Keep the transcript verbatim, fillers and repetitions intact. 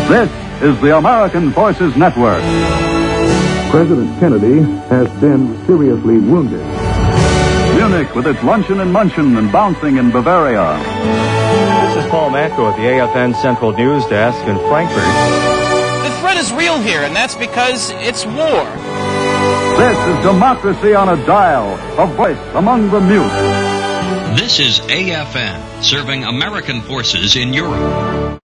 This is the American Forces Network. President Kennedy has been seriously wounded. Munich with its luncheon and muncheon and bouncing in Bavaria. This is Paul Matko at the A F N Central News Desk in Frankfurt. The threat is real here, and that's because it's war. This is democracy on a dial, a voice among the mute. This is A F N, serving American forces in Europe.